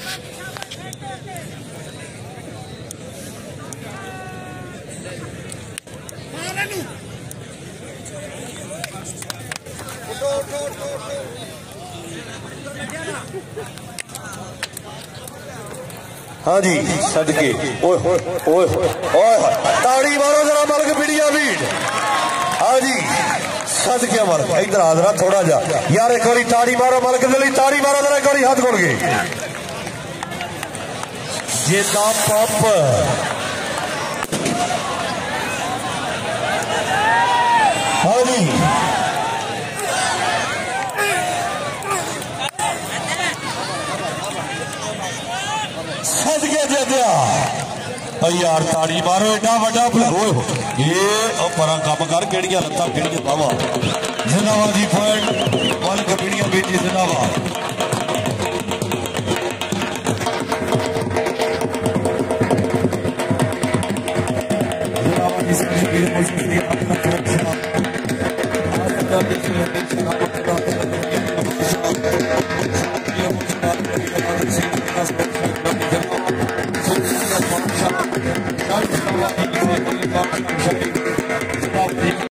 हाँ जी सदके ताड़ी मारो जरा मलक पीड़िया भीड़। हाँ जी सदके मलक इधर आ जरा थोड़ा जा यार एक बारी ताड़ी मारो मलक दिली ताड़ी मारो जरा एक बारी हाथ खोल के जेदा पप हाँ जी सदके जेदिया यार ताड़ी मारो एडा वड्डा ये पर कम कर केड़ियां लत्तां केड़ियां बावा जिनावा जी पॉइंट मलक पीड़िया बेटी जिनावा जिनावा जी